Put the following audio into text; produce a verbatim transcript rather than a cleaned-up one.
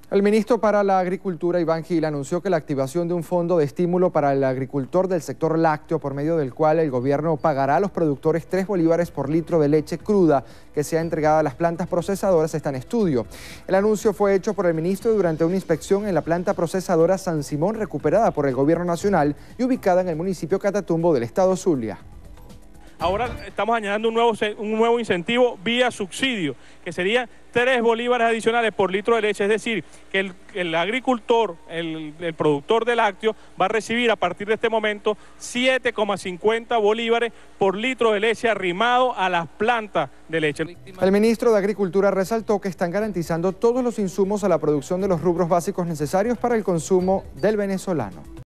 El ministro para la Agricultura, Iván Gil, anunció que la activación de un fondo de estímulo para el agricultor del sector lácteo, por medio del cual el gobierno pagará a los productores tres bolívares por litro de leche cruda que sea entregada a las plantas procesadoras, está en estudio. El anuncio fue hecho por el ministro durante una inspección en la planta procesadora San Simón, recuperada por el gobierno nacional y ubicada en el municipio Catatumbo del estado Zulia. Ahora estamos añadiendo un nuevo, un nuevo incentivo vía subsidio, que sería tres bolívares adicionales por litro de leche, es decir, que el, el agricultor, el, el productor de lácteos, va a recibir a partir de este momento siete coma cincuenta bolívares por litro de leche arrimado a las plantas de leche. El ministro de Agricultura resaltó que están garantizando todos los insumos a la producción de los rubros básicos necesarios para el consumo del venezolano.